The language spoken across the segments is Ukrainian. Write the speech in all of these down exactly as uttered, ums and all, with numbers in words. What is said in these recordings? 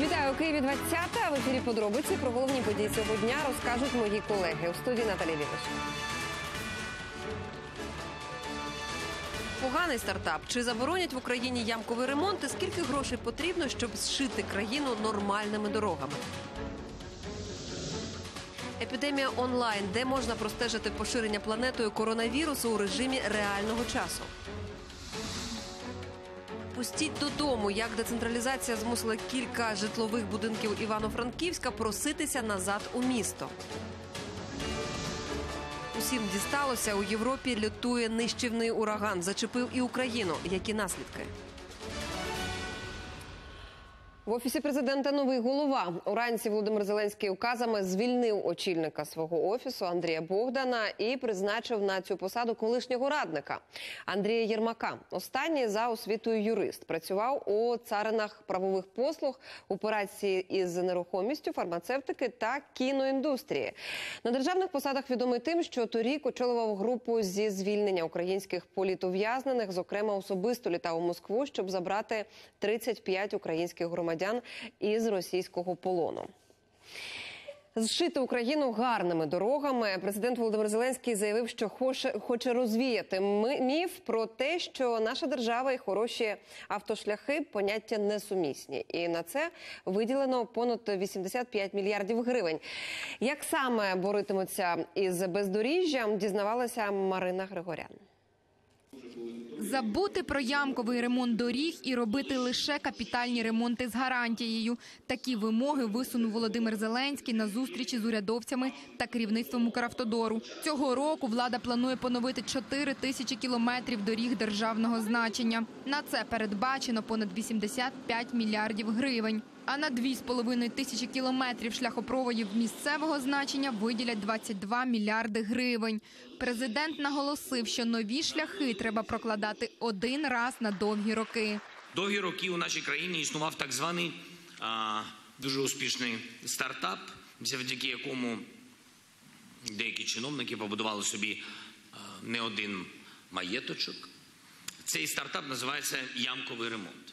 Вітаю, у Києві двадцяте. В ефірі подробиці про головні події цього дня розкажуть мої колеги. У студії Наталія Віташ. Поганий стартап. Чи заборонять в Україні ямковий ремонт? І скільки грошей потрібно, щоб зшити країну нормальними дорогами? Епідемія онлайн. Де можна простежити поширення планетою коронавірусу у режимі реального часу? Пустіть додому, як децентралізація змусила кілька житлових будинків Івано-Франківська проситися назад у місто. Усім дісталося, у Європі лютує нищівний ураган, зачепив і Україну. Які наслідки? В Офісі президента новий голова. Уранці Володимир Зеленський указами звільнив очільника свого офісу Андрія Богдана і призначив на цю посаду колишнього радника Андрія Єрмака. Останній за освітою юрист. Працював у царинах правових послуг, операції із нерухомістю, фармацевтики та кіноіндустрії. На державних посадах відомий тим, що торік очолював групу зі звільнення українських політув'язнених, зокрема особисто літав у Москву, щоб забрати тридцять п'ять українських громадян із російського полону. Зшити Україну гарними дорогами. Президент Володимир Зеленський заявив, що хоче, хоче розвіяти міф про те, що наша держава і хороші автошляхи – поняття несумісні. І на це виділено понад вісімдесят п'ять мільярдів гривень. Як саме боротимуться із бездоріжжям, дізнавалася Марина Григорян. Забути про ямковий ремонт доріг і робити лише капітальні ремонти з гарантією. Такі вимоги висунув Володимир Зеленський на зустрічі з урядовцями та керівництвом Укравтодору. Цього року влада планує поновити чотири тисячі кілометрів доріг державного значення. На це передбачено понад вісімдесят п'ять мільярдів гривень. А на дві з половиною тисячі кілометрів шляхопроводів місцевого значення виділять двадцять два мільярди гривень. Президент наголосив, що нові шляхи треба прокладати один раз на довгі роки. Довгі роки у нашій країні існував так званий а, дуже успішний стартап, завдяки якому деякі чиновники побудували собі а, не один маєточок. Цей стартап називається ямковий ремонт.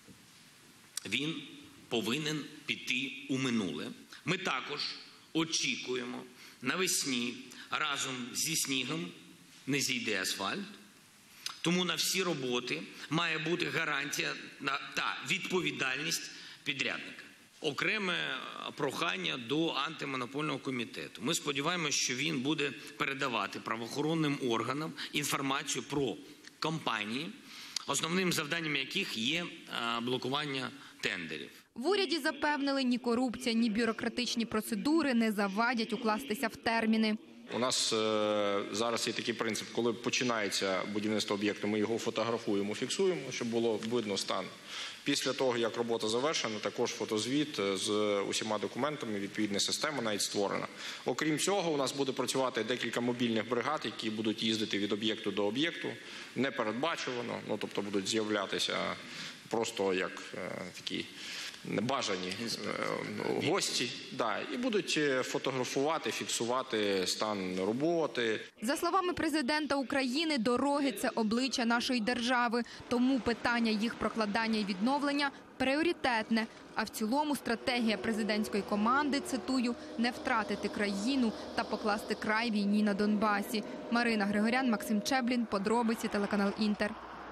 Він повинен піти у минуле. Ми також очікуємо навесні разом зі снігом не зійде асфальт. Тому на всі роботи має бути гарантія та відповідальність підрядника. Окреме прохання до антимонопольного комітету. Ми сподіваємося, що він буде передавати правоохоронним органам інформацію про компанії, основним завданням яких є блокування тендерів. В уряді запевнили, ні корупція, ні бюрократичні процедури не завадять укластися в терміни. У нас е, зараз є такий принцип, коли починається будівництво об'єкту, ми його фотографуємо, фіксуємо, щоб було видно стан. Після того, як робота завершена, також фотозвіт з усіма документами, відповідна система навіть створена. Окрім цього, у нас буде працювати декілька мобільних бригад, які будуть їздити від об'єкту до об'єкту, непередбачувано, ну, тобто будуть з'являтися просто як е, такі бажані е, гості, да, і будуть фотографувати, фіксувати стан роботи. За словами президента України, дороги – це обличчя нашої держави, тому питання їх прокладання і відновлення пріоритетне. А в цілому стратегія президентської команди, цитую, не втратити країну та покласти край війні на Донбасі. Марина Григорян, Максим Чеблін, подробиці, телеканал Інтер.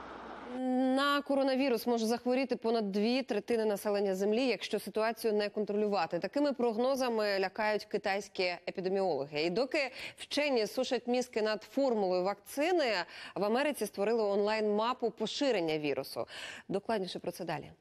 На коронавірус може захворіти понад дві третини населення землі, якщо ситуацію не контролювати. Такими прогнозами лякають китайські епідеміологи. І доки вчені сушать мізки над формулою вакцини, в Америці створили онлайн-мапу поширення вірусу. Докладніше про це далі.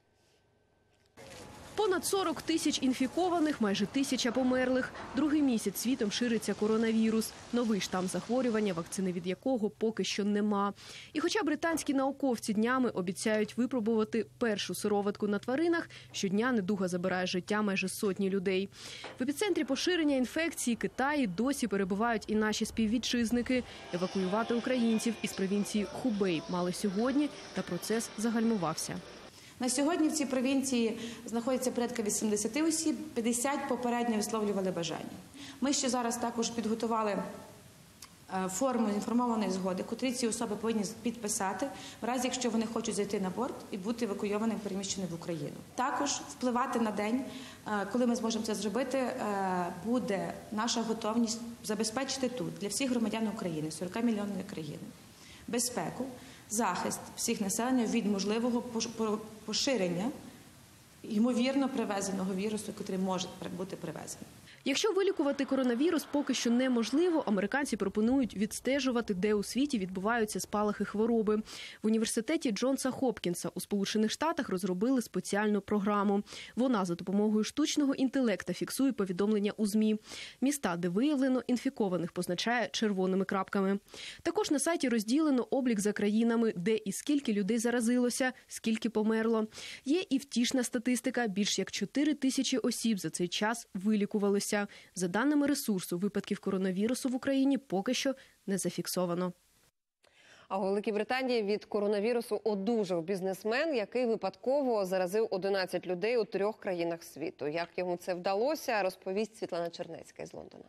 Понад сорок тисяч інфікованих, майже тисяча померлих. Другий місяць світом шириться коронавірус. Новий штам захворювання, вакцини від якого поки що нема. І хоча британські науковці днями обіцяють випробувати першу сироватку на тваринах, щодня недуга забирає життя майже сотні людей. В епіцентрі поширення інфекції Китаї досі перебувають і наші співвітчизники. Евакуювати українців із провінції Хубей мали сьогодні, та процес загальмувався. На сьогодні в цій провінції знаходиться порядка вісімдесят осіб, п'ятдесят попередньо висловлювали бажання. Ми ще зараз також підготували форму інформованої згоди, котрі ці особи повинні підписати, в разі якщо вони хочуть зайти на борт і бути евакуйованим, переміщеним в Україну. Також впливати на день, коли ми зможемо це зробити, буде наша готовність забезпечити тут для всіх громадян України, сорок мільйонної країни, безпеку, захист всіх населення від можливого поширення ймовірно привезеного вірусу, який може бути привезений. Якщо вилікувати коронавірус поки що неможливо, американці пропонують відстежувати, де у світі відбуваються спалахи хвороби. В університеті Джонса Хопкінса у Сполучених Штатах розробили спеціальну програму. Вона за допомогою штучного інтелекта фіксує повідомлення у ЗМІ. Міста, де виявлено інфікованих, позначає червоними крапками. Також на сайті розділено облік за країнами, де і скільки людей заразилося, скільки померло. Є і втішна статистика. Більш як чотири тисячі осіб за цей час вилікувалися. За даними ресурсу, випадків коронавірусу в Україні поки що не зафіксовано. А у Великій Британії від коронавірусу одужав бізнесмен, який випадково заразив одинадцять людей у трьох країнах світу. Як йому це вдалося, розповість Світлана Чернецька із Лондона.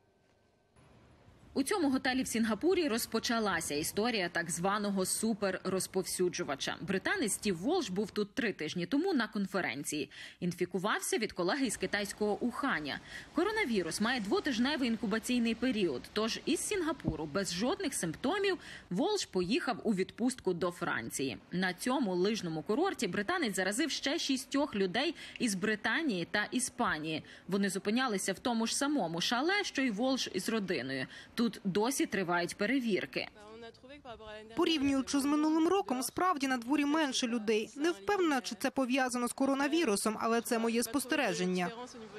У цьому готелі в Сінгапурі розпочалася історія так званого суперрозповсюджувача. Британець Стів Волш був тут три тижні тому на конференції. Інфікувався від колеги із китайського Уханя. Коронавірус має двотижневий інкубаційний період, тож із Сінгапуру без жодних симптомів Волш поїхав у відпустку до Франції. На цьому лижному курорті британець заразив ще шістьох людей із Британії та Іспанії. Вони зупинялися в тому ж самому шале, що й Волш із родиною. Тут досі тривають перевірки. Порівнюючи з минулим роком, справді на дворі менше людей. Не впевнена, чи це пов'язано з коронавірусом, але це моє спостереження.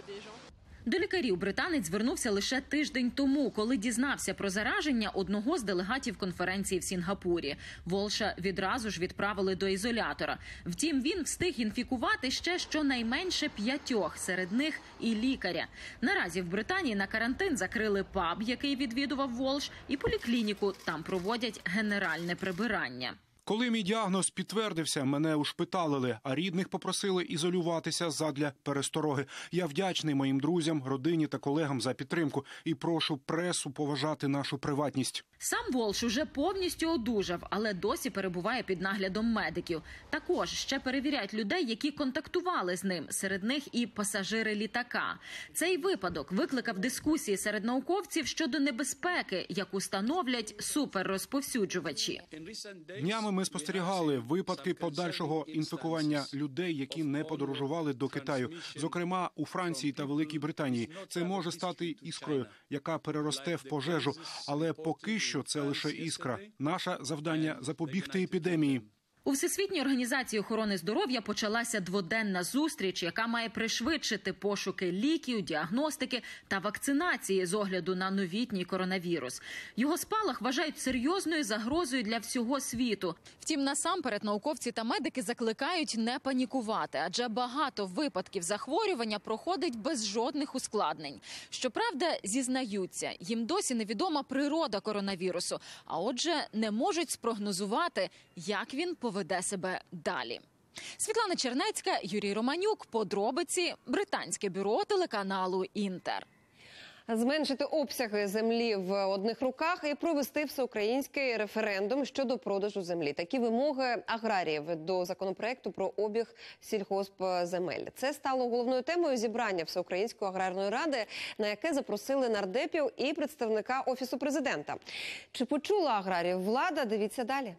До лікарів британець звернувся лише тиждень тому, коли дізнався про зараження одного з делегатів конференції в Сінгапурі. Волша відразу ж відправили до ізолятора. Втім, він встиг інфікувати ще щонайменше п'ятьох, серед них і лікаря. Наразі в Британії на карантин закрили паб, який відвідував Волш, і поліклініку. Там проводять генеральне прибирання. Коли мій діагноз підтвердився, мене ушпиталили, а рідних попросили ізолюватися задля перестороги. Я вдячний моїм друзям, родині та колегам за підтримку і прошу пресу поважати нашу приватність. Сам Волш уже повністю одужав, але досі перебуває під наглядом медиків. Також ще перевіряють людей, які контактували з ним, серед них і пасажири літака. Цей випадок викликав дискусії серед науковців щодо небезпеки, яку становлять суперрозповсюджувачі. Днями ми спостерігали випадки подальшого інфікування людей, які не подорожували до Китаю, зокрема у Франції та Великій Британії. Це може стати іскрою, яка переросте в пожежу, але поки що це лише іскра. Наше завдання – запобігти епідемії. У Всесвітній організації охорони здоров'я почалася дводенна зустріч, яка має пришвидшити пошуки ліків, діагностики та вакцинації з огляду на новітній коронавірус. Його спалах вважають серйозною загрозою для всього світу. Втім, насамперед науковці та медики закликають не панікувати, адже багато випадків захворювання проходить без жодних ускладнень. Щоправда, зізнаються, їм досі невідома природа коронавірусу, а отже, не можуть спрогнозувати, як він поведе себе далі. Світлана Чернецька, Юрій Романюк. Подробиці. Британське бюро телеканалу «Інтер». Зменшити обсяги землі в одних руках і провести всеукраїнський референдум щодо продажу землі. Такі вимоги аграріїв до законопроекту про обіг сільгоспземель. Це стало головною темою зібрання Всеукраїнської аграрної ради, на яке запросили нардепів і представника Офісу президента. Чи почула аграріїв влада? Дивіться далі.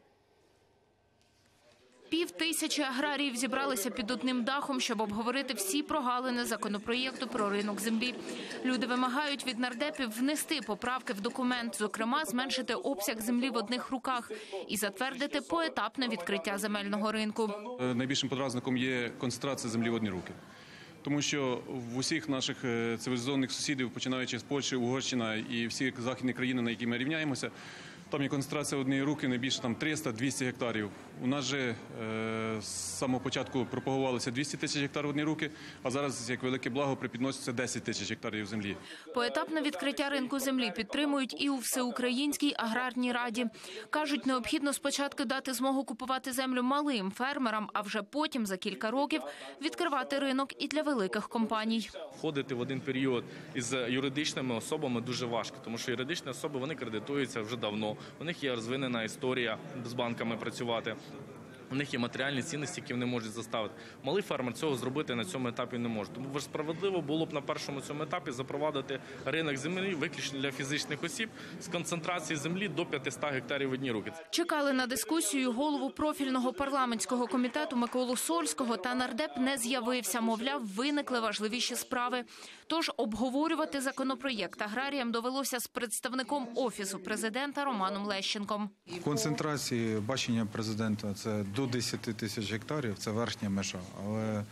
Пів тисячі аграріїв зібралися під одним дахом, щоб обговорити всі прогалини законопроєкту про ринок землі. Люди вимагають від нардепів внести поправки в документ, зокрема, зменшити обсяг землі в одних руках і затвердити поетапне відкриття земельного ринку. Найбільшим подразником є концентрація землі в одні руки. Тому що в усіх наших цивілізованих сусідів, починаючи з Польщі, Угорщина і всі західні країни, на які ми рівняємося, Там є концентрація однієї руки не більше там триста-двісті гектарів. У нас же е, з самого початку пропагувалося двісті тисяч гектарів однієї руки, а зараз, як велике благо, припідноситься десять тисяч гектарів землі. Поетапне відкриття ринку землі підтримують і у Всеукраїнській аграрній раді. Кажуть, необхідно спочатку дати змогу купувати землю малим фермерам, а вже потім за кілька років відкривати ринок і для великих компаній. Входити в один період із юридичними особами дуже важко, тому що юридичні особи, вони кредитуються вже давно. У них є розвинена історія з банками працювати. У них є матеріальні цінності, які вони можуть заставити. Малий фермер цього зробити на цьому етапі не може. Тому справедливо було б на першому цьому етапі запровадити ринок землі виключно для фізичних осіб з концентрацією землі до п'ятисот гектарів в одні руки. Чекали на дискусію голову профільного парламентського комітету Миколу Сольського, та нардеп не з'явився. Мовляв, виникли важливіші справи. Тож обговорювати законопроєкт аграріям довелося з представником Офісу президента Романом Лещенком. Концентрації бачення президента – це до десяти тисяч гектарів, це верхня межа, але е,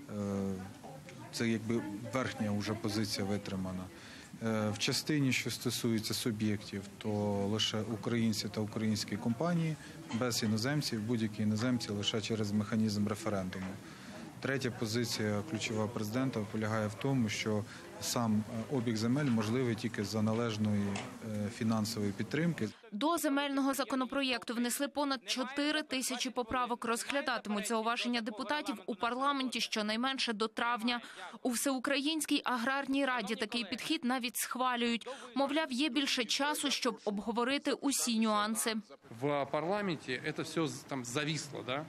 це якби верхня вже позиція витримана. Е, в частині, що стосується суб'єктів, то лише українці та українські компанії, без іноземців, будь-які іноземці лише через механізм референдуму. Третя позиція ключова президента полягає в тому, що сам обіг земель можливий тільки за належної фінансової підтримки. До земельного законопроєкту внесли понад чотири тисячі поправок. Розглядатимуть зауваження депутатів у парламенті щонайменше до травня. У Всеукраїнській аграрній раді такий підхід навіть схвалюють. Мовляв, є більше часу, щоб обговорити усі нюанси. В парламенті це все там зависло, да?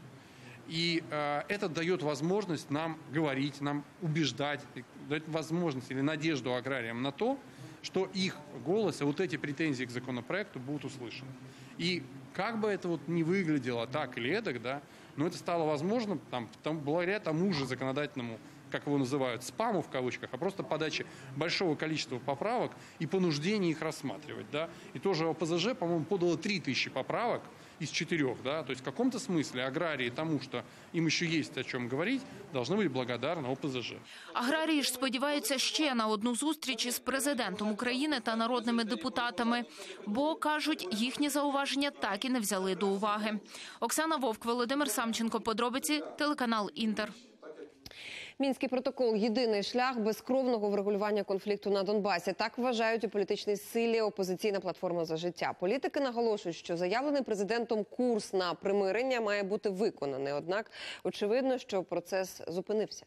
И э, это дает возможность нам говорить, нам убеждать, дает возможность или надежду аграриям на то, что их голос и вот эти претензии к законопроекту будут услышаны. И как бы это вот ни выглядело так или эдак, да, но это стало возможно там, там, благодаря тому же законодательному, как его называют, спаму в кавычках, а просто подаче большого количества поправок и понуждение их рассматривать. Да. И тоже ОПЗЖ, по-моему, подало три тысячи поправок из четырех, да, то есть в каком-то смысле аграрии тому, что им еще есть о чем говорить, должны быть благодарны ОПЗЖ. Аграрії ж сподіваються ще на одну зустріч із президентом України та народними депутатами, бо, кажуть, їхні зауваження так і не взяли до уваги. Оксана Вовк, Володимир Самченко, подробиці, телеканал Інтер. Мінський протокол – єдиний шлях безкровного врегулювання конфлікту на Донбасі. Так вважають у політичній силі опозиційна платформа «За життя». Політики наголошують, що заявлений президентом курс на примирення має бути виконаний. Однак, очевидно, що процес зупинився.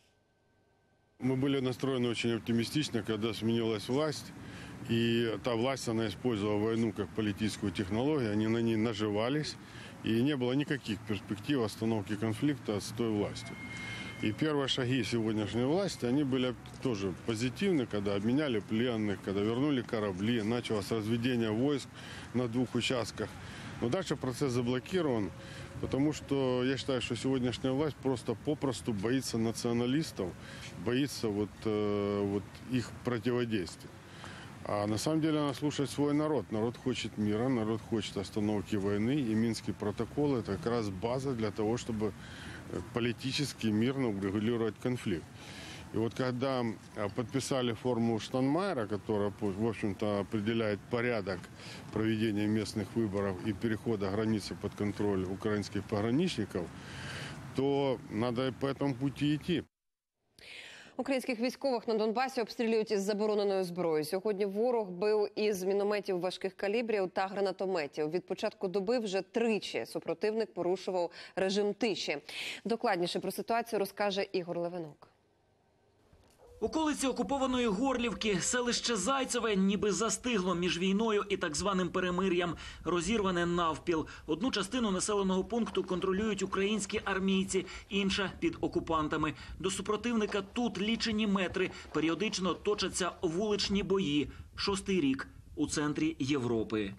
Мы были настроены очень оптимистично, когда сменилась власть. И та власть, она использовала войну как политическую технологию. Они на ней наживались. И не было никаких перспектив остановки конфликта с той властью. И первые шаги сегодняшней власти, они были тоже позитивны, когда обменяли пленных, когда вернули корабли, началось разведение войск на двух участках. Но дальше процесс заблокирован, потому что я считаю, что сегодняшняя власть просто попросту боится националистов, боится вот, э, вот их противодействия. А на самом деле она слушает свой народ. Народ хочет мира, народ хочет остановки войны. И Минский протокол – это как раз база для того, чтобы политически, мирно урегулировать конфликт. И вот когда подписали формулу Штайнмайера, которая, в общем-то, определяет порядок проведения местных выборов и перехода границы под контроль украинских пограничников, то надо по этому пути идти. Українських військових на Донбасі обстрілюють із забороненою зброєю. Сьогодні ворог бив із мінометів важких калібрів та гранатометів. Від початку доби вже тричі супротивник порушував режим тиші. Докладніше про ситуацію розкаже Ігор Левинок. Околиці окупованої Горлівки, селище Зайцеве ніби застигло між війною і так званим перемир'ям, розірване навпіл. Одну частину населеного пункту контролюють українські армійці, інша – під окупантами. До супротивника тут лічені метри, періодично точаться вуличні бої. Шостий рік у центрі Європи.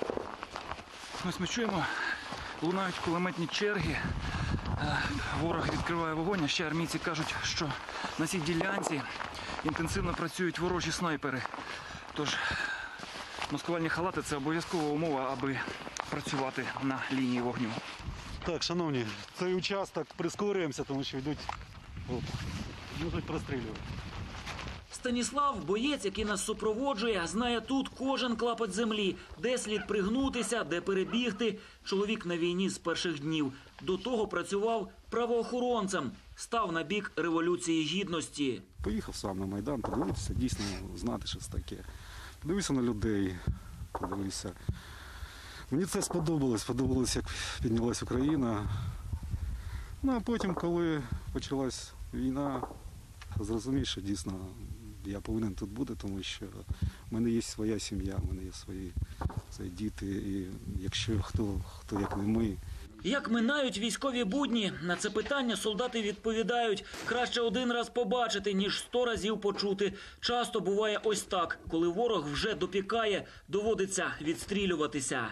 Ось ми чуємо, лунають кулеметні черги. Ворог відкриває вогонь, а ще армійці кажуть, що на цій ділянці інтенсивно працюють ворожі снайпери. Тож маскувальні халати – це обов'язкова умова, аби працювати на лінії вогню. Так, шановні, цей участок прискорюємося, тому що йдуть, от, можуть прострілювати. Станіслав, боєць, який нас супроводжує, знає тут кожен клапоть землі, де слід пригнутися, де перебігти. Чоловік на війні з перших днів. До того працював правоохоронцем, став на бік Революції Гідності. Поїхав сам на Майдан, подивитися, дійсно знати щось таке. Подивився на людей, подивився. Мені це сподобалось, сподобалось, як піднялась Україна. Ну, а потім, коли почалась війна, зрозумів, що дійсно я повинен тут бути, тому що в мене є своя сім'я, в мене є свої, свої діти, і якщо хто, хто як не ми. Як минають військові будні? На це питання солдати відповідають. Краще один раз побачити, ніж сто разів почути. Часто буває ось так. Коли ворог вже допікає, доводиться відстрілюватися.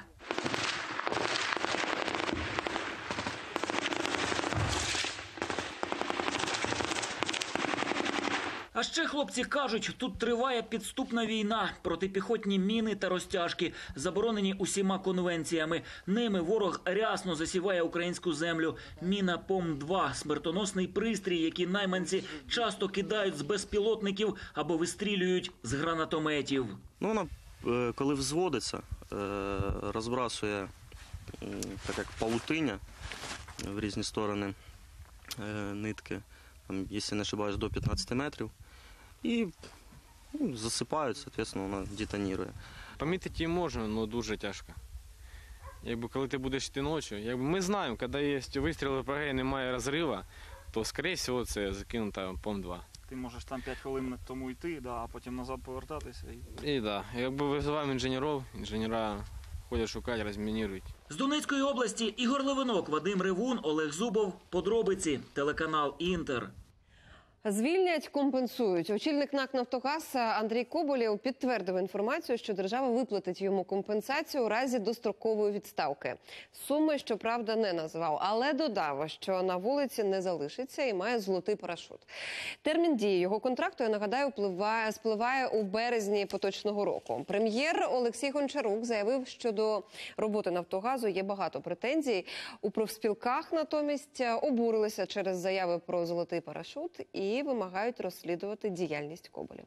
А ще хлопці кажуть, тут триває підступна війна, протипіхотні міни та розтяжки, заборонені усіма конвенціями. Ними ворог рясно засіває українську землю. Міна Пом два – смертоносний пристрій, який найманці часто кидають з безпілотників або вистрілюють з гранатометів. Ну, вона, коли взводиться, розбрасує, так як павутиння в різні сторони нитки, там, якщо не ошибаюсь, до п'ятнадцяти метрів. І ну, засипають, соответственно, вона детонірує. Помітити її можна, але дуже тяжко. Якби, коли ти будеш йти ночі, якби, ми знаємо, коли є вистріли ПГ і немає розриву, то, скоріше всього, це закинута Пом два. Ти можеш там п'ять хвилин тому йти, да, а потім назад повертатися. І, і так, да. Якби визиваємо інженерів, інженери ходять шукати, розмінірують. З Донецької області Ігор Левинок, Вадим Ревун, Олег Зубов. Подробиці. Телеканал «Інтер». Звільнять, компенсують. Очільник НАК «Нафтогаз» Андрій Коболєв підтвердив інформацію, що держава виплатить йому компенсацію у разі дострокової відставки. Суми, щоправда, не назвав, але додав, що на вулиці не залишиться і має золотий парашут. Термін дії його контракту, я нагадаю, впливає, спливає у березні поточного року. Прем'єр Олексій Гончарук заявив, що до роботи «Нафтогазу» є багато претензій. У профспілках натомість обурилися через заяви про золотий парашут і і вимагають розслідувати діяльність Коболєва.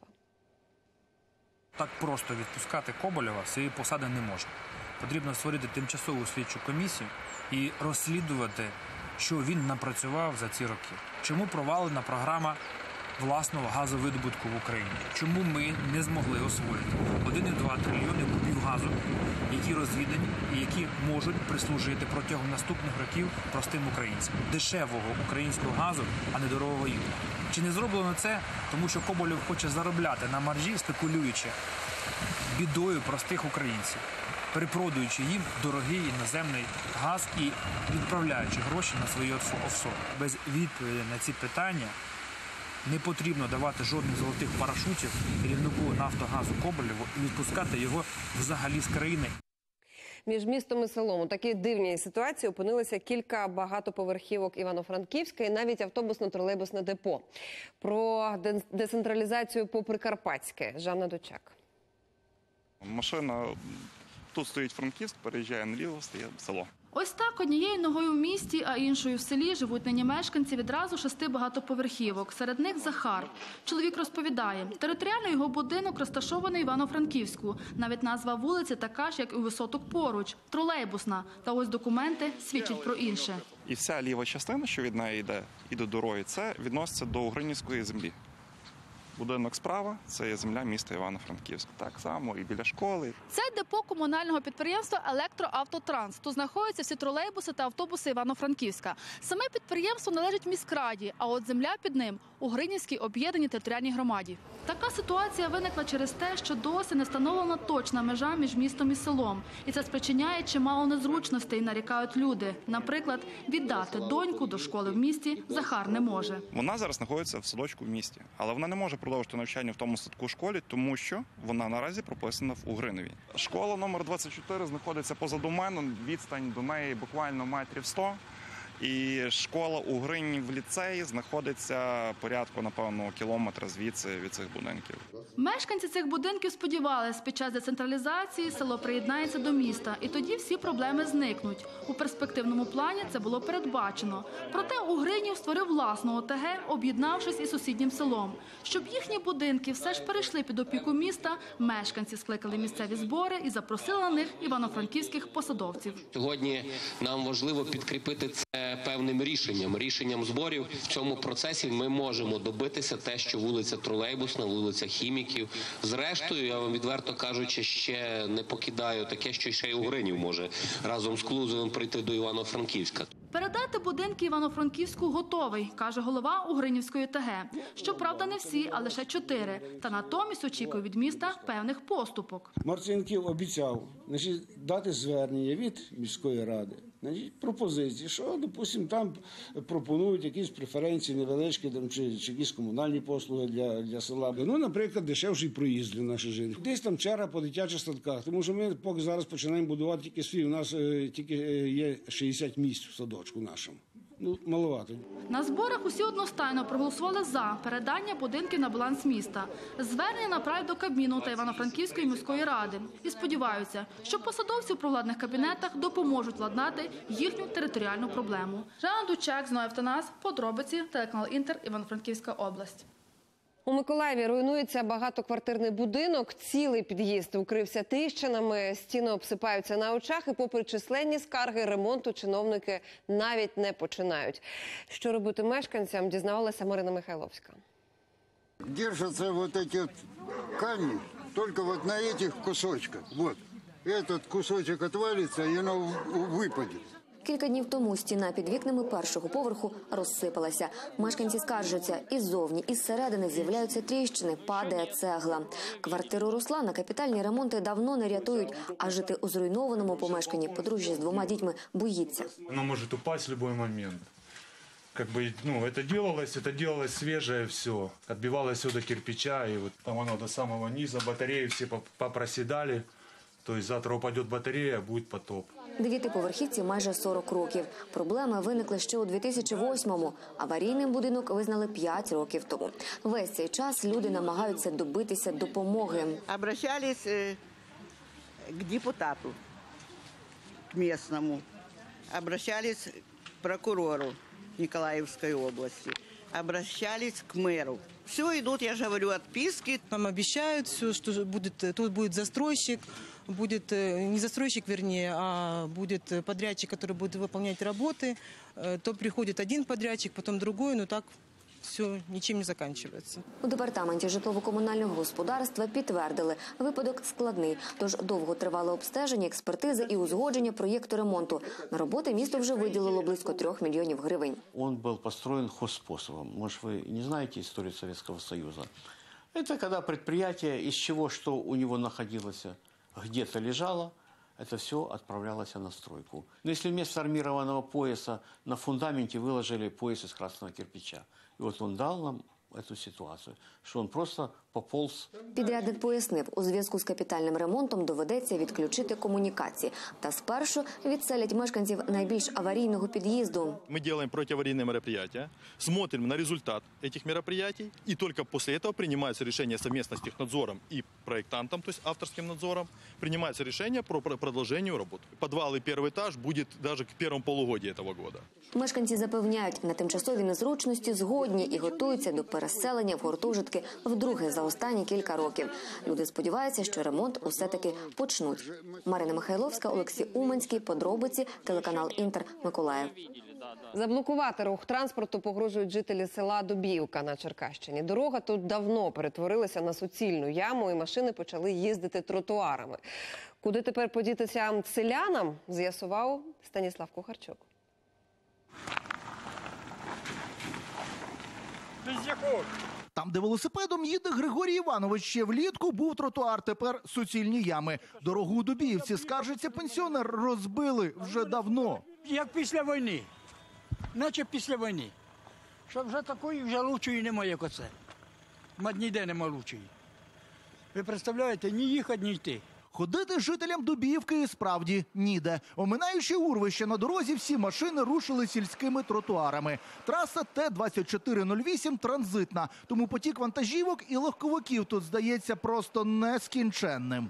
Так просто відпускати Коболєва з цієї посади не можна. Потрібно створити тимчасову слідчу комісію і розслідувати, що він напрацював за ці роки. Чому провалена програма власного газовидобутку в Україні? Чому ми не змогли освоїти один цілих два трильйони кубів газу, які розвідані і які можуть прислужити протягом наступних років простим українцям? Дешевого українського газу, а не дорогого юга. Чи не зроблено це, тому що Коболєв хоче заробляти на маржі, спекулюючи бідою простих українців, перепродуючи їм дорогий іноземний газ і відправляючи гроші на свої офшори? Без відповіді на ці питання не потрібно давати жодних золотих парашутів керівнику «Нафтогазу» Коболєву і відпускати його взагалі з країни. Між містом і селом у такій дивній ситуації опинилися кілька багатоповерхівок Івано-Франківська і навіть автобусно-тролейбусне депо. Про децентралізацію по-прикарпатськи. Жанна Дучак. Машина тут стоїть Франківськ, переїжджає наліво, стає село. Ось так однією ногою в місті, а іншою в селі живуть нині мешканці відразу шести багатоповерхівок. Серед них Захар. Чоловік розповідає, територіально його будинок розташований в Івано-Франківську. Навіть назва вулиці така ж, як і у висоток поруч – тролейбусна. Та ось документи свідчать про інше. І вся ліва частина, що від неї йде, і до дороги, це відноситься до Угринівської землі. Будинок справа – це є земля міста Івано-Франківськ. Так само і біля школи. Це депо комунального підприємства «Електроавтотранс». Тут знаходяться всі тролейбуси та автобуси Івано-Франківська. Саме підприємство належить міськраді, а от земля під ним – у Гринівській об'єднаній територіальній громаді. Така ситуація виникла через те, що досі не встановлена точна межа між містом і селом. І це спричиняє чимало незручностей, нарікають люди. Наприклад, віддати доньку до школи в місті Захар не може. Вона зараз знаходиться в садочку в місті, але вона не може продовжити навчання в тому садку школі, тому що вона наразі прописана в Угринові. Школа номер двадцять чотири знаходиться позаду мене, відстань до неї буквально метрів сто. І школа у Грині в ліцеї знаходиться порядку, напевно, кілометра звідси від цих будинків. Мешканці цих будинків сподівалися, під час децентралізації село приєднається до міста, і тоді всі проблеми зникнуть. У перспективному плані це було передбачено. Проте Угринів створив власну ОТГ, об'єднавшись із сусіднім селом. Щоб їхні будинки все ж перейшли під опіку міста, мешканці скликали місцеві збори і запросили на них івано-франківських посадовців. Сьогодні нам важливо підкріпити це певним рішенням, рішенням зборів. В цьому процесі ми можемо добитися те, що вулиця Тролейбусна, вулиця Хіміків. Зрештою, я вам відверто кажучи, ще не покидаю таке, що ще й Угринів може разом з Клузовим прийти до Івано-Франківська. Передати будинки Івано-Франківську готовий, каже голова Угринівської ТГ. Щоправда, не всі, а лише чотири. Та натомість очікує від міста певних поступок. Марцинків обіцяв, значить, дати звернення від міської ради, значить, пропозиції, що, допустимо, там пропонують якісь преференції невеличкі там, чи, чи якісь комунальні послуги для, для села. Ну, наприклад, дешевший проїзд для наших жителів. Десь там черга по дитячих садках, тому що ми поки зараз починаємо будувати тільки свій, у нас е, тільки є шістдесят місць в садочку нашому. Ну, маловато. На зборах усі одностайно проголосували за передання будинків на баланс міста. Звернення направлять до Кабміну та Івано-Франківської міської ради. І сподіваються, що посадовці у провладних кабінетах допоможуть владнати їхню територіальну проблему. Жанна Дучак, Зноєв Танас, подробиці, телеканал Інтер, Івано-Франківська область. У Миколаєві руйнується багатоквартирний будинок, цілий під'їзд укрився тріщинами, стіни обсипаються на очах і попри численні скарги ремонту чиновники навіть не починають. Що робити мешканцям, дізнавалася Марина Михайловська. Держатся вот эти вот камни только вот на этих кусочках. Вот. Этот кусочек отвалится, и оно выпадет. Кілька днів тому стіна під вікнами першого поверху розсипалася. Мешканці скаржаться, і ззовні, і зсередини з'являються тріщини, падає цегла. Квартиру Руслана капітальні ремонти давно не рятують, а жити у зруйнованому помешканні подружжя з двома дітьми боїться. Воно може упасть в будь-який момент. Как бы, ну, это делалось, это делалось свежее все. Отбивалось все до кирпича, и вот там оно до самого низа, батареи все попроседали. То есть завтра упадет батарея, будет потоп. Дев'ятиповерхівці майже сорок років. Проблеми виникли ще у дві тисячі восьмому. Аварійним будинок визнали п'ять років тому. Весь цей час люди намагаються добитися допомоги. Обращались к депутату, к местному. Обращались к прокурору Николаевской области. Обращались к мэру. Все идут, я же говорю, отписки. Нам обещают все, что будет, тут будет застройщик, будет не застройщик, вернее, а будет подрядчик, который будет выполнять работы. То приходит один подрядчик, потом другой, но так все нічим не закінчується. У департаменті житлово-комунального господарства підтвердили, випадок складний, тож довго тривало обстеження, експертизи і узгодження проєкту ремонту. На роботи місто вже виділило близько трьох мільйонів гривень. Він був построєн хозспособом. Може, ви не знаєте історію Совєтського Союзу? Це коли підприємство, із чого, що у нього знаходилося, где-то лежало, это все отправлялось на стройку. Но если вместо армированного пояса на фундаменте выложили пояс из красного кирпича, и вот он дал нам эту ситуацию, що він просто пополз. Підрядник пояснив, у зв'язку з капітальним ремонтом доведеться відключити комунікації. Та спершу відселять мешканців найбільш аварійного під'їзду. Ми робимо протиаварійне мероприятие, смотрим на результат цих мероприятий, і тільки після цього приймається рішення совместно з технадзором і проєктантом, тобто авторським надзором, приймається рішення про продовження роботи. Підвал і перший етаж буде навіть к першому полугодію цього року. Мешканці запевняють, на тимчасові незручності згодні і готуються до переселення в гуртожитки вдруге за останні кілька років. Люди сподіваються, що ремонт усе-таки почнуть. Марина Михайловська, Олексій Уманський, подробиці, телеканал Інтер, Миколаїв. Заблокувати рух транспорту погрожують жителі села Дубівка на Черкащині. Дорога тут давно перетворилася на суцільну яму і машини почали їздити тротуарами. Куди тепер подітися селянам, з'ясував Станіслав Кухарчук. Там, де велосипедом їде Григорій Іванович, ще влітку був тротуар, тепер суцільні ями. Дорогу у Дубіївці, скаржиться пенсіонер, розбили вже давно. Як після війни, наче після війни. Що вже такої, вже лучшої немає, як оце. Ніде нема лучшої. Ви представляєте, ні їхати, ні йти. Ходити жителям Дубіївки і справді ніде. Оминаючи урвище на дорозі, всі машини рушили сільськими тротуарами. Траса Т двадцять чотири нуль вісім транзитна, тому потік вантажівок і легковиків тут здається просто нескінченним.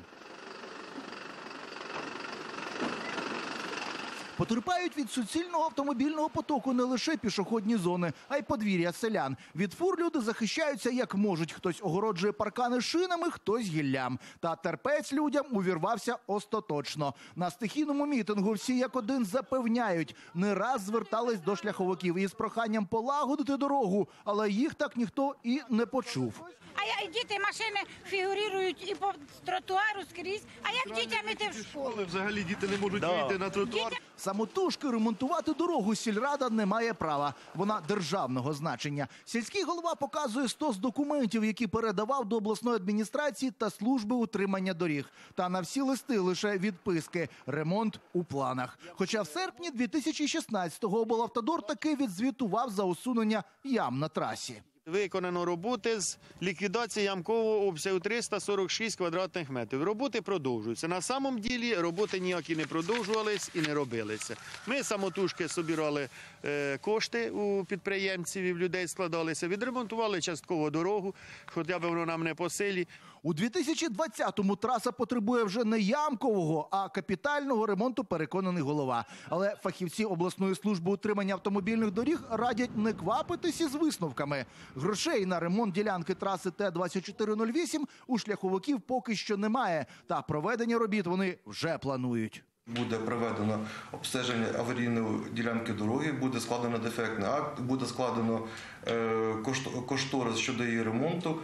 Потерпають від суцільного автомобільного потоку не лише пішохідні зони, а й подвір'я селян. Від фур люди захищаються як можуть. Хтось огороджує паркани шинами, хтось гіллям. Та терпець людям увірвався остаточно. На стихійному мітингу всі як один запевняють, не раз звертались до шляховиків із проханням полагодити дорогу, але їх так ніхто і не почув. А я, діти, машини фігурують і по тротуару скрізь. А як дітям іти в школу? Взагалі діти не можуть вийти на тротуар. Самотужки ремонтувати дорогу сільрада не має права. Вона державного значення. Сільський голова показує стос документів, які передавав до обласної адміністрації та служби утримання доріг. Та на всі листи лише відписки. Ремонт у планах. Хоча в серпні дві тисячі шістнадцятого облавтодор таки відзвітував за усунення ям на трасі. Виконано роботи з ліквідації ямкового обсягу триста сорок шість квадратних метрів. Роботи продовжуються. На самом ділі роботи ніякі не продовжувались і не робилися. Ми самотужки собирали е, кошти у підприємців і в людей складалися, відремонтували частково дорогу, хоча б воно нам не по силі. У дві тисячі двадцятому траса потребує вже не ямкового, а капітального ремонту, переконаний голова. Але фахівці обласної служби утримання автомобільних доріг радять не квапитись із висновками. Грошей на ремонт ділянки траси Т двадцять чотири нуль вісім у шляховиків поки що немає. Та проведення робіт вони вже планують. Буде проведено обстеження аварійної ділянки дороги, буде складено дефектний акт, буде складено е, кошторис щодо її ремонту.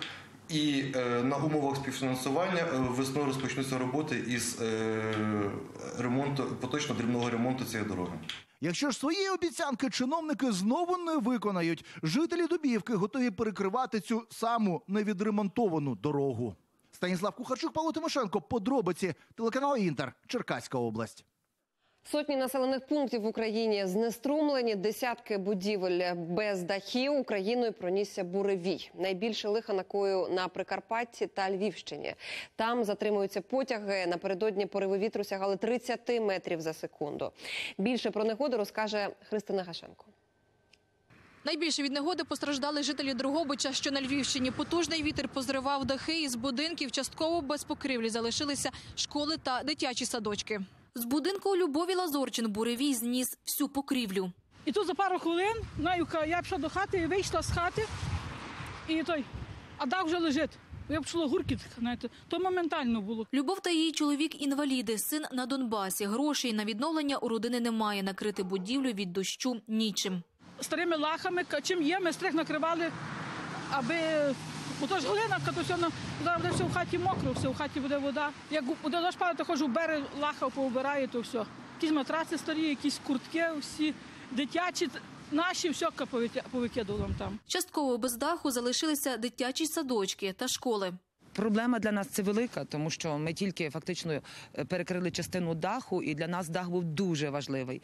І е, на умовах співфінансування е, весною розпочнуться роботи із е, ремонту, поточно дрібного ремонту цієї дороги. Якщо ж свої обіцянки чиновники знову не виконають, жителі Дубіївки готові перекривати цю саму невідремонтовану дорогу. Станіслав Кухарчук, Павло Тимошенко, подробиці, телеканал Інтер, Черкаська область. Сотні населених пунктів в Україні знеструмлені, десятки будівель без дахів. Україною пронісся буревій. Найбільше лиха накоїв на Прикарпатті та Львівщині. Там затримуються потяги. Напередодні пориви вітру сягали тридцять метрів за секунду. Більше про негоду розкаже Христина Гашенко. Найбільше від негоди постраждали жителі Дрогобича, що на Львівщині. Потужний вітер позривав дахи із будинків. Частково без покрівлі залишилися школи та дитячі садочки. З будинку у Любові Лазорчин буревій зніс всю покрівлю. І тут за пару хвилин, знаю, я пішла до хати, і вийшла з хати, і той, а дах вже лежить. Я почула гуркіт, знаєте, то моментально було. Любов та її чоловік інваліди, син на Донбасі. Грошей на відновлення у родини немає, накрити будівлю від дощу нічим. Старими лахами, чим є, ми стрих накривали, аби... Ото ж глинавка, то все, зараз буде все в хаті мокро, все в хаті буде вода. Як буде дощ падає, то ходжу в берег, лаха поубираю, то все. Якісь матраци старі, якісь куртки всі, дитячі, наші, все повикидували там. Частково без даху залишилися дитячі садочки та школи. Проблема для нас це велика, тому що ми тільки фактично перекрили частину даху, і для нас дах був дуже важливий.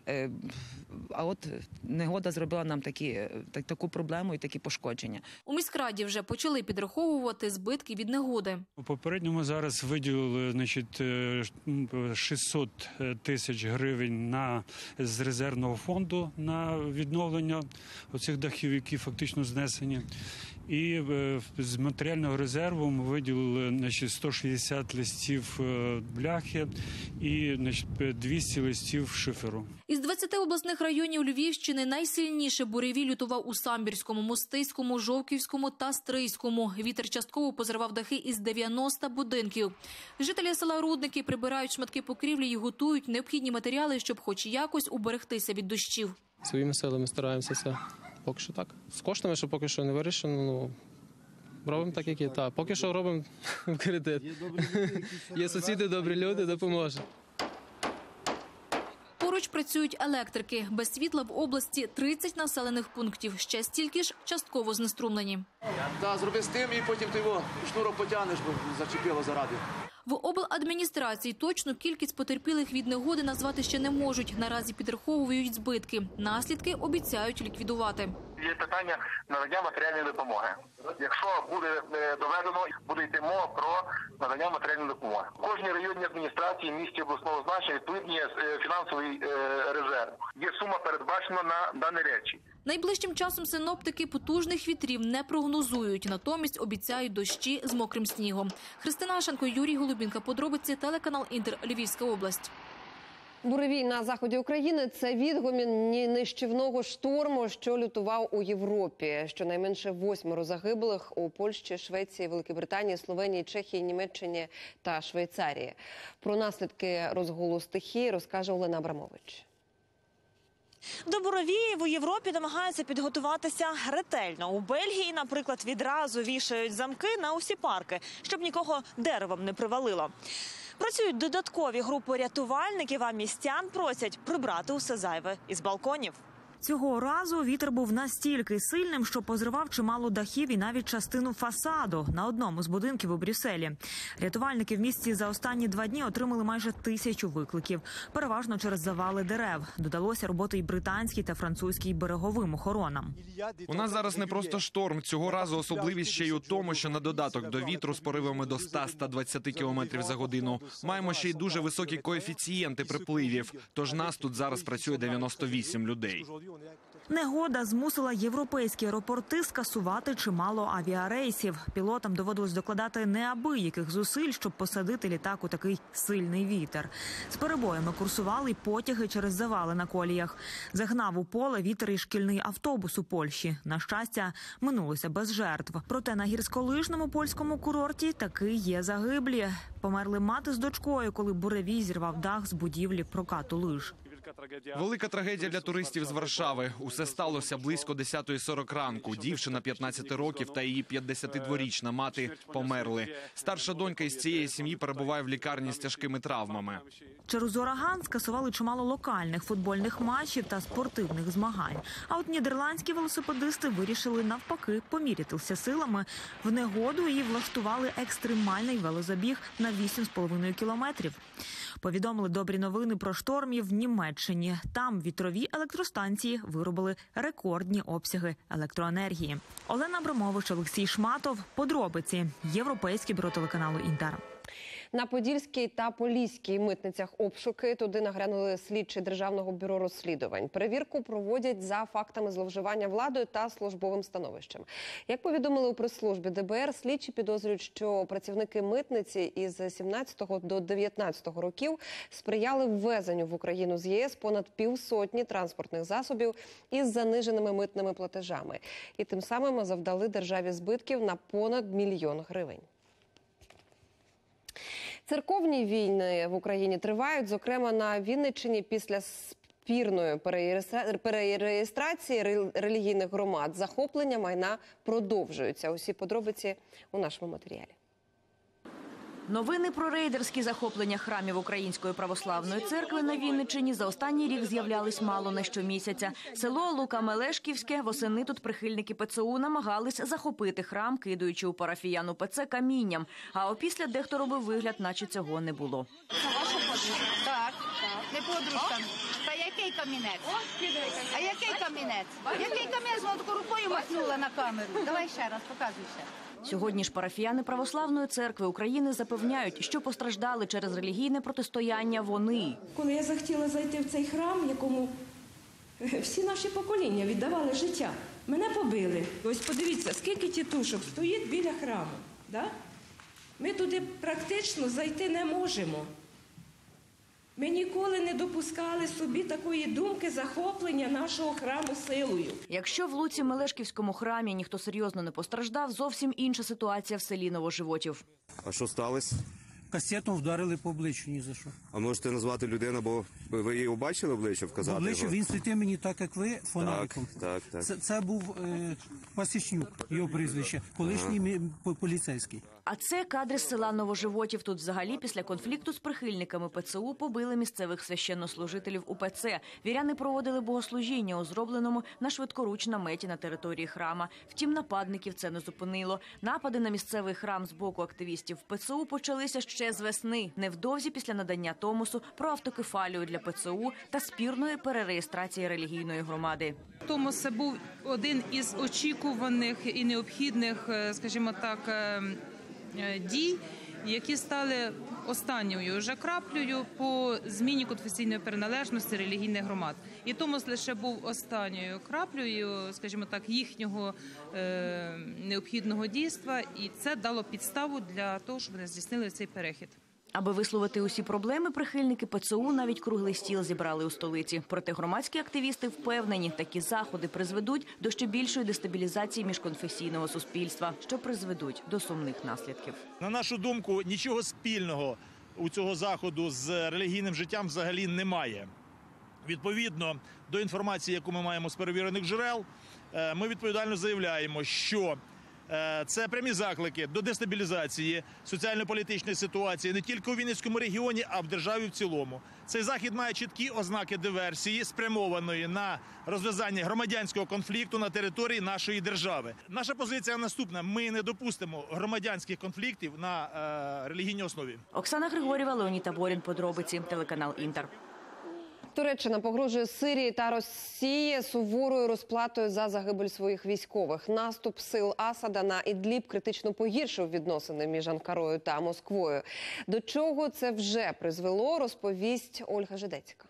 А от негода зробила нам такі, таку проблему і такі пошкодження. У міськраді вже почали підраховувати збитки від негоди. У попередньому зараз виділили, значить, шістсот тисяч гривень на, з резервного фонду на відновлення оцих дахів, які фактично знесені. І з матеріального резерву ми виділили, значить, сто шістдесят листів бляхи і, значить, двісті листів шиферу. Із двадцяти обласних районів Львівщини найсильніше буревій лютував у Самбірському, Мостиському, Жовківському та Стрийському. Вітер частково позривав дахи із дев'яноста будинків. Жителі села Рудники прибирають шматки покрівлі і готують необхідні матеріали, щоб хоч якось уберегтися від дощів. Своїми силами стараємося це. Поки що так. З коштами, що поки що не вирішено, ну, робимо так, як є. Так, поки що робимо в кредит. Є сусіди, добрі люди, допоможуть. Поруч працюють електрики. Без світла в області тридцять населених пунктів. Ще стільки ж частково знеструмлені. Так, зроби з тим і потім ти його шнуром потягнеш, бо зачепило заради. В обладміністрації точну кількість потерпілих від негоди назвати ще не можуть. Наразі підраховують збитки. Наслідки обіцяють ліквідувати. Є питання надання матеріальної допомоги. Якщо буде доведено, буде йти мова про надання матеріальної допомоги. В кожній районній адміністрації, місті обласного значення відповідний фінансовий резерв. Є сума передбачена на дані речі. Найближчим часом синоптики потужних вітрів не прогнозують, натомість обіцяють дощі з мокрим снігом. Христина Ашенко, Юрій Голубінка. Подробиці, телеканал Інтер, Львівська область. Буревій на заході України – це відгомін нищівного шторму, що лютував у Європі. Щонайменше восьмеро загиблих у Польщі, Швеції, Великій Британії, Словенії, Чехії, Німеччині та Швейцарії. Про наслідки розгулу стихії розкаже Олена Абрамович. До буревіїв у Європі намагаються підготуватися ретельно. У Бельгії, наприклад, відразу вішають замки на усі парки, щоб нікого деревом не привалило. Працюють додаткові групи рятувальників, а містян просять прибрати усе зайве із балконів. Цього разу вітер був настільки сильним, що позривав чимало дахів і навіть частину фасаду на одному з будинків у Брюсселі. Рятувальники в місті за останні два дні отримали майже тисячу викликів, переважно через завали дерев. Додалося роботи й британській та французькій береговим охоронам. У нас зараз не просто шторм. Цього разу особливість ще й у тому, що на додаток до вітру з поривами до ста - ста двадцяти кілометрів за годину маємо ще й дуже високі коефіцієнти припливів. Тож нас тут зараз працює дев'яносто вісім людей. Негода змусила європейські аеропорти скасувати чимало авіарейсів. Пілотам доводилось докладати неабияких зусиль, щоб посадити літак у такий сильний вітер. З перебоями курсували й потяги через завали на коліях. Загнав у поле вітер і шкільний автобус у Польщі. На щастя, минулося без жертв. Проте на гірськолижному польському курорті таки є загиблі. Померли мати з дочкою, коли буревій зірвав дах з будівлі прокату лиж. Велика трагедія для туристів з Варшави. Усе сталося близько десятої сорок ранку. Дівчина п'ятнадцяти років та її п'ятдесятидворічна мати померли. Старша донька із цієї сім'ї перебуває в лікарні з тяжкими травмами. Через ураган скасували чимало локальних футбольних матчів та спортивних змагань. А от нідерландські велосипедисти вирішили навпаки помірятися силами в негоду і влаштували екстремальний велозабіг на вісім з половиною кілометрів. Повідомили добрі новини про штормів в Німеччині. Там вітрові електростанції виробили рекордні обсяги електроенергії. Олена Абрамович, Олексій Шматов. Подробиці. Європейське бюро телеканалу Інтер. На Подільській та Поліській митницях обшуки. Туди нагрянули слідчі Державного бюро розслідувань. Перевірку проводять за фактами зловживання владою та службовим становищем. Як повідомили у прес-службі Де Бе Ер, слідчі підозрюють, що працівники митниці із сімнадцятого до дев'ятнадцятого років сприяли ввезенню в Україну з Є Ес понад півсотні транспортних засобів із заниженими митними платежами. І тим самим завдали державі збитків на понад мільйон гривень. Церковні війни в Україні тривають, зокрема на Вінниччині після спірної перереєстрації релігійних громад. Захоплення майна продовжуються. Усі подробиці у нашому матеріалі. Новини про рейдерські захоплення храмів Української православної церкви на Вінниччині за останній рік з'являлись мало не щомісяця. Село Лука-Мелешківське, восени тут прихильники Пе Це У намагались захопити храм, кидаючи у парафіян У Пе Це камінням. А опісля дехто робив вигляд, наче цього не було. Це ваша подружка? Так, не подружка. Та який камінець? А який камінець? Який камінець? Вона таку рукою махнула на камеру. Давай ще раз, показуй ще. Сьогодні ж парафіяни Православної церкви України запевняють, що постраждали через релігійне протистояння вони. Коли я захотіла зайти в цей храм, якому всі наші покоління віддавали життя, мене побили. Ось подивіться, скільки тітушок стоїть біля храму. Да? Ми туди практично зайти не можемо. Ми ніколи не допускали собі такої думки захоплення нашого храму силою. Якщо в Луці-Мелешківському храмі ніхто серйозно не постраждав, зовсім інша ситуація в селі Новоживотів. А що сталося? Касетом вдарили по обличчю ні за що. А можете назвати людину, бо ви її бачили обличчя, вказати? Обличчя його? Він світив мені так, як ви, фонариком. Так, так, так. Це, це був е, Пасічнюк, його прізвище, колишній ага. поліцейський. А це кадри з села Новоживотів. Тут взагалі після конфлікту з прихильниками ПЦУ побили місцевих священнослужителів УПЦ. Віряни проводили богослужіння у зробленому на швидкоруч наметі на території храма. Втім, нападників це не зупинило. Напади на місцевий храм з боку активістів ПЦУ почалися ще з весни, невдовзі після надання Томосу про автокефалію для ПЦУ та спірної перереєстрації релігійної громади. Томос – це був один із очікуваних і необхідних, скажімо так, дій, які стали останньою вже краплею по зміні конфесійної приналежності релігійних громад. І Томос лише був останньою краплею, скажімо так, їхнього е, необхідного дійства, і це дало підставу для того, щоб вони здійснили цей перехід. Аби висловити усі проблеми, прихильники ПЦУ навіть круглий стіл зібрали у столиці. Проте громадські активісти впевнені, такі заходи призведуть до ще більшої дестабілізації міжконфесійного суспільства, що призведуть до сумних наслідків. На нашу думку, нічого спільного у цього заходу з релігійним життям взагалі немає. Відповідно до інформації, яку ми маємо з перевірених джерел, ми відповідально заявляємо, що це прямі заклики до дестабілізації соціально-політичної ситуації не тільки у Вінницькому регіоні, а в державі в цілому. Цей захід має чіткі ознаки диверсії, спрямованої на розв'язання громадянського конфлікту на території нашої держави. Наша позиція наступна: ми не допустимо громадянських конфліктів на е, релігійній основі. Оксана Григорєва, Леонід Таборін, подробиці, телеканал «Інтер». Туреччина погрожує Сирії та Росії суворою розплатою за загибель своїх військових. Наступ сил Асада на Ідліб критично погіршив відносини між Анкарою та Москвою. До чого це вже призвело, розповість Ольга Жидецька.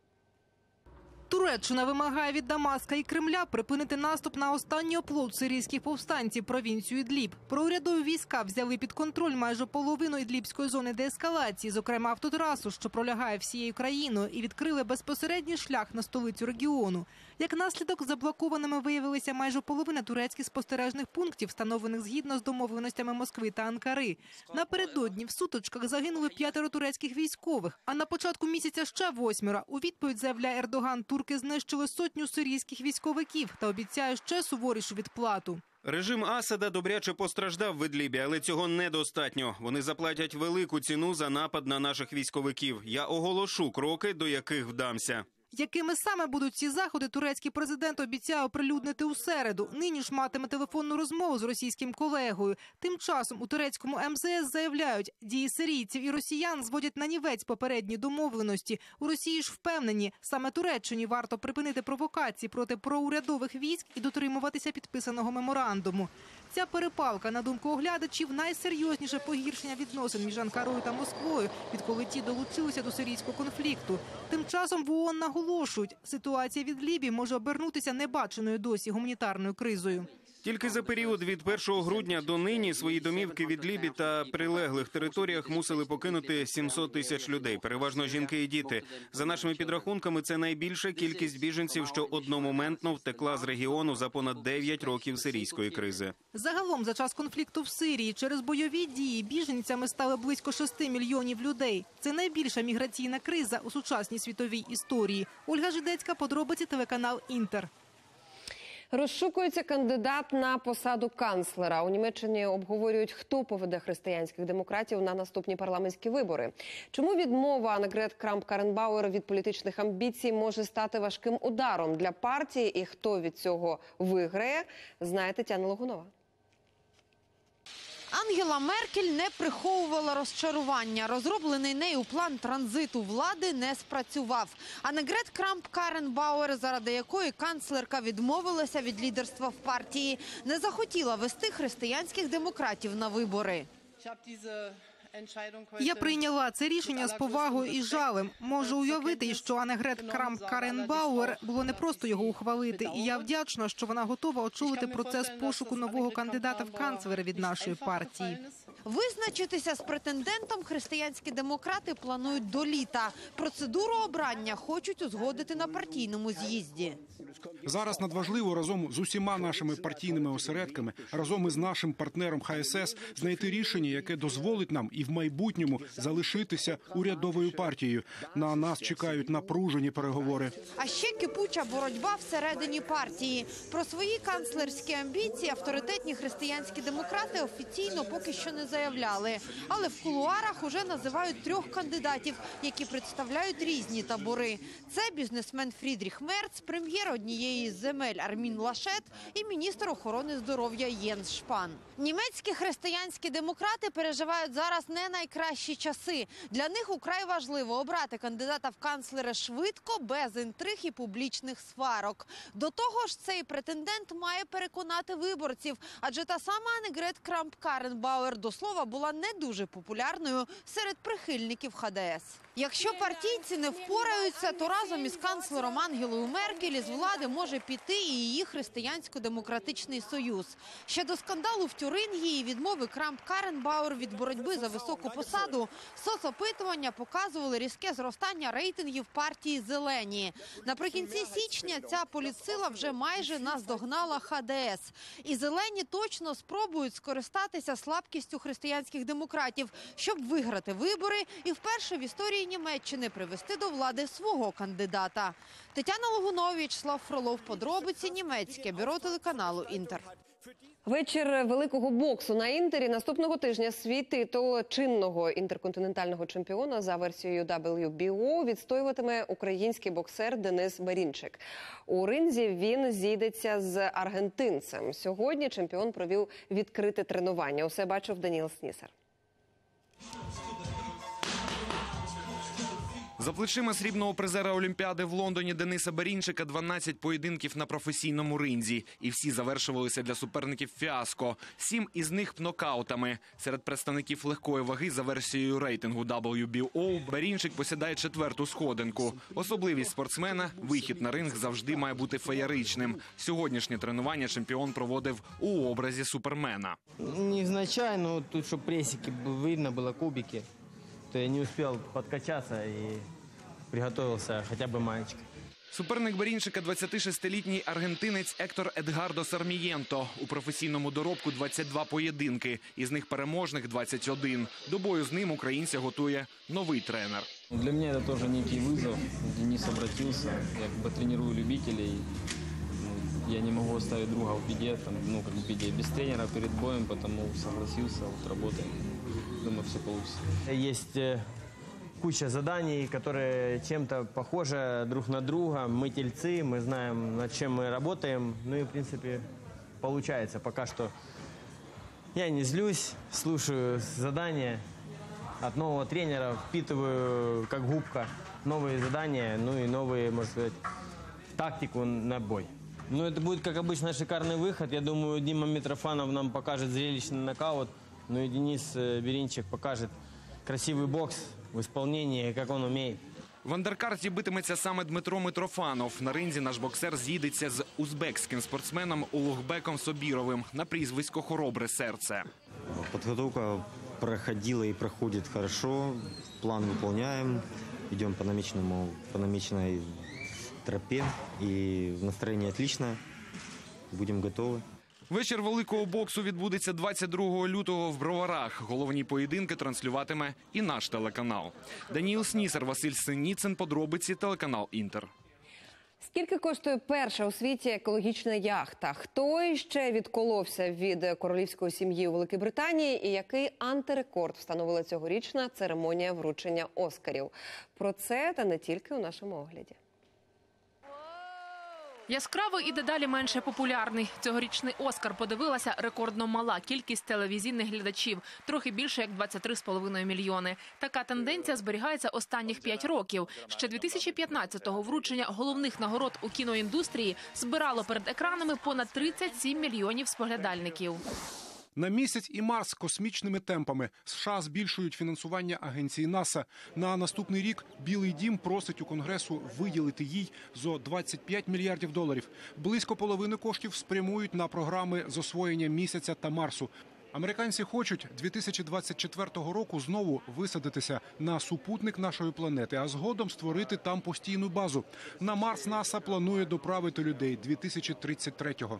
Туреччина вимагає від Дамаска і Кремля припинити наступ на останній оплот сирійських повстанців – провінцію Ідліб. Проурядові війська взяли під контроль майже половину ідлібської зони деескалації, зокрема автотрасу, що пролягає всією країною, і відкрили безпосередній шлях на столицю регіону. Як наслідок, заблокованими виявилися майже половина турецьких спостережних пунктів, встановлених згідно з домовленостями Москви та Анкари. Напередодні в сутичках загинули п'ятеро турецьких військових, а на початку місяця ще восьмеро. У відповідь заявляє Ердоган, турки знищили сотню сирійських військовиків та обіцяє ще суворішу відплату. Режим Асада добряче постраждав в Ідлібі, але цього недостатньо. Вони заплатять велику ціну за напад на наших військовиків. Я оголошу кроки, до яких вдамся. Якими саме будуть ці заходи, турецький президент обіцяє оприлюднити у середу. Нині ж матиме телефонну розмову з російським колегою. Тим часом у турецькому ем зе ес заявляють, дії сирійців і росіян зводять на нівець попередні домовленості. У Росії ж впевнені, саме Туреччині варто припинити провокації проти проурядових військ і дотримуватися підписаного меморандуму. Ця перепалка, на думку оглядачів, найсерйозніше погіршення відносин між Анкарою та Москвою, відколи ті долучилися до сирійського конфлікту. Тим часом в ООН наголошують, ситуація в Ідлібі може обернутися небаченою досі гуманітарною кризою. Тільки за період від першого грудня до нині свої домівки в Ідлібі та прилеглих територіях мусили покинути сімсот тисяч людей, переважно жінки і діти. За нашими підрахунками, це найбільша кількість біженців, що одномоментно втекла з регіону за понад дев'ять років сирійської кризи. Загалом за час конфлікту в Сирії через бойові дії біженцями стали близько шести мільйонів людей. Це найбільша міграційна криза у сучасній світовій історії. Ольга Жидецька, подробиці, телеканал «Інтер». Розшукується кандидат на посаду канцлера. У Німеччині обговорюють, хто поведе християнських демократів на наступні парламентські вибори. Чому відмова Аннегрет Крамп-Карренбауер від політичних амбіцій може стати важким ударом для партії і хто від цього виграє, знає Тетяна Логунова. Ангела Меркель не приховувала розчарування. Розроблений нею план транзиту влади не спрацював. Аннегрет Крамп-Карренбауер, заради якої канцлерка відмовилася від лідерства в партії, не захотіла вести християнських демократів на вибори. Я прийняла це рішення з повагою і жалем. Можу уявити, що Аннегрет Крамп-Карренбауер було не просто його ухвалити. І я вдячна, що вона готова очолити процес пошуку нового кандидата в канцлери від нашої партії. Визначитися з претендентом християнські демократи планують до літа. Процедуру обрання хочуть узгодити на партійному з'їзді. Зараз надважливо разом з усіма нашими партійними осередками, разом із нашим партнером Ха Ес Ес знайти рішення, яке дозволить нам і в майбутньому залишитися урядовою партією. На нас чекають напружені переговори. А ще кипуча боротьба всередині партії. Про свої канцлерські амбіції авторитетні християнські демократи офіційно поки що не заявляли. Але в кулуарах уже називають трьох кандидатів, які представляють різні табори. Це бізнесмен Фрідріх Мерц, прем'єр однієї з земель Армін Лашет і міністр охорони здоров'я Єнс Шпан. Німецькі християнські демократи переживають зараз не найкращі часи. Для них украй важливо обрати кандидата в канцлери швидко, без інтриг і публічних сварок. До того ж, цей претендент має переконати виборців, адже та сама Аннегрет Крамп-Карренбауер, до слова, була не дуже популярною серед прихильників Ха Де Ес. Якщо партійці не впораються, то разом із канцлером Ангелою Меркель із влади може піти і її Християнсько-демократичний союз. Ще до скандалу в Тюрингії і відмови Крамп-Карренбауер від боротьби за високу посаду соцопитування показували різке зростання рейтингів партії «Зелені». Наприкінці січня ця політсила вже майже наздогнала Ха Де Ес. І «Зелені» точно спробують скористатися слабкістю християнських демократів, щоб виграти вибори і вперше в історії Німеччини привести до влади свого кандидата. Тетяна Логунова, В'ячеслав Фролов. Подробиці. Німецьке бюро телеканалу «Інтер». Вечір великого боксу на Інтері. Наступного тижня свій титул чинного інтерконтинентального чемпіона за версією дабл ю бі о відстоюватиме український боксер Денис Берінчик. У ринзі він зійдеться з аргентинцем. Сьогодні чемпіон провів відкрите тренування. Усе бачив Даніл Снісер. За плечима срібного призера Олімпіади в Лондоні Дениса Берінчика дванадцять поєдинків на професійному ринзі. І всі завершувалися для суперників фіаско. Сім із них нокаутами. Серед представників легкої ваги за версією рейтингу дабл ю бі о Берінчик посідає четверту сходинку. Особливість спортсмена – вихід на ринг завжди має бути феєричним. Сьогоднішнє тренування чемпіон проводив у образі супермена. Невзначай, тут, щоб пресики видно було, кубики, то я не успів підкачатися і приготовился хотя бы маечка. Суперник Берінчика – двадцятишестилітній аргентинець Ектор Едгардо Сармієнто. У професійному доробку двадцять два поєдинки, із них переможних двадцять один. До бою з ним українця готує новий тренер. Для мене це теж некий визов. Денис обратився, я как бы тренирую любителей. Я не могу оставить друга в беде, там, ну, как в беде, без тренера перед боем, потому согласился, вот работаем. Думаю, все получится. Есть куча заданий, которые чем-то похожи друг на друга. Мы тельцы, мы знаем, над чем мы работаем. Ну и, в принципе, получается. Пока что я не злюсь, слушаю задания от нового тренера, впитываю, как губка, новые задания, ну и новые, можно сказать, тактику на бой. Ну, это будет, как обычно, шикарный выход. Я думаю, Дима Митрофанов нам покажет зрелищный нокаут. Ну и Денис Берінчик покажет красивый бокс в исполнении, как он умеет. В андеркарті битиметься саме Дмитро Митрофанов. На ринзі наш боксер з'їдеться з узбекським спортсменом Улугбеком Собіровим на прізвисько «Хоробре серце». Подготовка проходила и проходит хорошо. План выполняем. Идем по намеченному, по намеченной тропе. И настроение отличное. Будем готовы. Вечір великого боксу відбудеться двадцять другого лютого в Броварах. Головні поєдинки транслюватиме і наш телеканал. Даніл Снісер, Василь Синіцин. Подробиці, телеканал «Інтер». Скільки коштує перша у світі екологічна яхта? Хто іще відколовся від королівської сім'ї у Великій Британії? І який антирекорд встановила цьогорічна церемонія вручення Оскарів? Про це та не тільки у нашому огляді. Яскравий і дедалі менше популярний. Цьогорічний «Оскар» подивилася рекордно мала кількість телевізійних глядачів – трохи більше як двадцять три з половиною мільйони. Така тенденція зберігається останніх п'ять років. Ще дві тисячі п'ятнадцятого вручення головних нагород у кіноіндустрії збирало перед екранами понад тридцять сім мільйонів споглядальників. На місяць і Марс космічними темпами. США збільшують фінансування агенції НАСА. На наступний рік Білий дім просить у Конгресу виділити їй зо двадцять п'ять мільярдів доларів. Близько половини коштів спрямують на програми з освоєння місяця та Марсу. Американці хочуть дві тисячі двадцять четвертого року знову висадитися на супутник нашої планети, а згодом створити там постійну базу. На Марс НАСА планує доправити людей дві тисячі тридцять третього.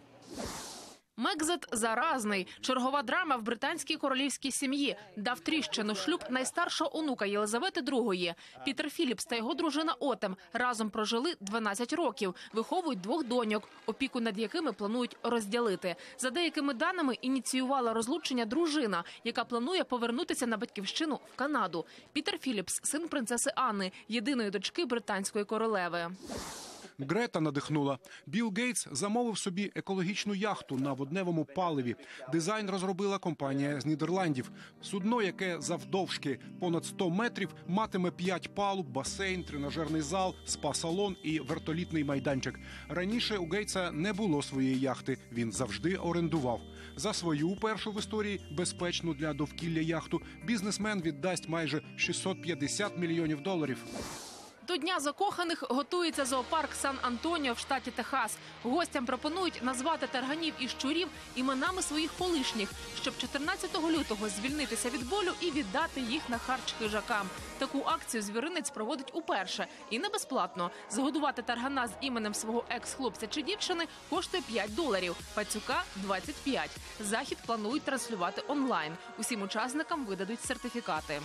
Мекзит заразний. Чергова драма в британській королівській сім'ї. Дав тріщину шлюб найстаршого онука Єлизавети другої. Пітер Філіпс та його дружина Отем разом прожили дванадцять років. Виховують двох доньок, опіку над якими планують розділити. За деякими даними, ініціювала розлучення дружина, яка планує повернутися на батьківщину в Канаду. Пітер Філіпс – син принцеси Анни, єдиної дочки британської королеви. Грета надихнула. Білл Гейтс замовив собі екологічну яхту на водневому паливі. Дизайн розробила компанія з Нідерландів. Судно, яке завдовжки понад сто метрів, матиме п'ять палуб, басейн, тренажерний зал, спа-салон і вертолітний майданчик. Раніше у Гейтса не було своєї яхти. Він завжди орендував. За свою першу в історії безпечну для довкілля яхту бізнесмен віддасть майже шістсот п'ятдесят мільйонів доларів. До Дня закоханих готується зоопарк Сан-Антоніо в штаті Техас. Гостям пропонують назвати тарганів і щурів іменами своїх колишніх, щоб чотирнадцятого лютого звільнитися від болю і віддати їх на харч хижакам. Таку акцію звіринець проводить уперше. І не безплатно. Згодувати таргана з іменем свого екс-хлопця чи дівчини коштує п'ять доларів, пацюка – двадцять п'ять. Захід планують транслювати онлайн. Усім учасникам видадуть сертифікати.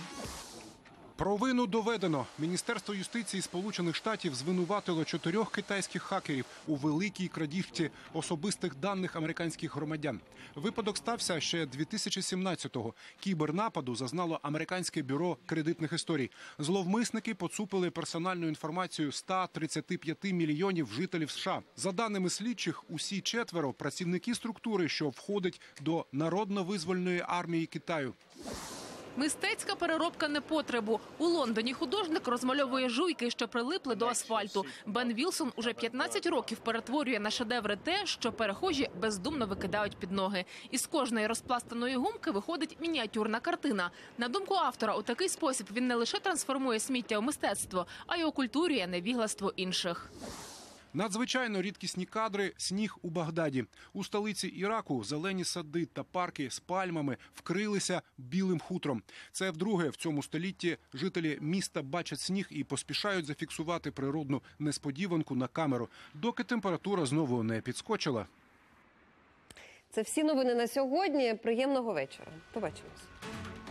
Провину доведено. Міністерство юстиції Сполучених Штатів звинуватило чотирьох китайських хакерів у великій крадіжці особистих даних американських громадян. Випадок стався ще дві тисячі сімнадцятого. Кібернападу зазнало американське бюро кредитних історій. Зловмисники поцупили персональну інформацію ста тридцяти п'яти мільйонів жителів США. За даними слідчих, усі четверо – працівники структури, що входить до Народно-визвольної армії Китаю. Мистецька переробка непотребу. У Лондоні художник розмальовує жуйки, що прилипли до асфальту. Бен Вілсон уже п'ятнадцять років перетворює на шедеври те, що перехожі бездумно викидають під ноги. Із кожної розпластаної гумки виходить мініатюрна картина. На думку автора, у такий спосіб він не лише трансформує сміття у мистецтво, а й окультурює невігластво інших. Надзвичайно рідкісні кадри – сніг у Багдаді. У столиці Іраку зелені сади та парки з пальмами вкрилися білим хутром. Це вдруге в цьому столітті жителі міста бачать сніг і поспішають зафіксувати природну несподіванку на камеру, доки температура знову не підскочила. Це всі новини на сьогодні. Приємного вечора. Побачимось.